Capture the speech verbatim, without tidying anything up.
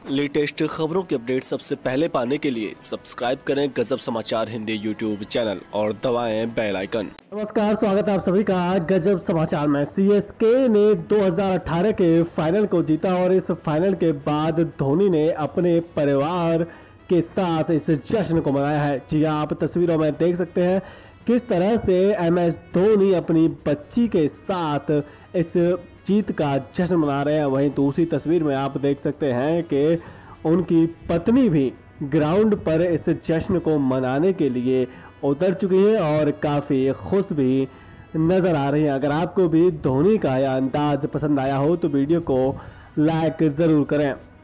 Latest खबरों के update सबसे पहले पाने के लिए सब्सक्राइब करें गजब समाचार हिंदी यूट्यूब चैनल और दबाएं बेल आइकन। नमस्कार, स्वागत है आप सभी का गजब समाचार में। सीएसके ने दो हज़ार अठारह के फाइनल को जीता और इस फाइनल के बाद धोनी ने अपने परिवार के साथ इस जश्न को मनाया है। जी हाँ, आप तस्वीरों में देख सकते हैं किस तरह से एम एस धोनी अपनी बच्ची के साथ इस जीत का जश्न मना रहे हैं। वहीं दूसरी तस्वीर में आप देख सकते हैं कि उनकी पत्नी भी ग्राउंड पर इस जश्न को मनाने के लिए उतर चुकी है और काफ़ी खुश भी नज़र आ रही है। अगर आपको भी धोनी का यह अंदाज पसंद आया हो तो वीडियो को लाइक ज़रूर करें।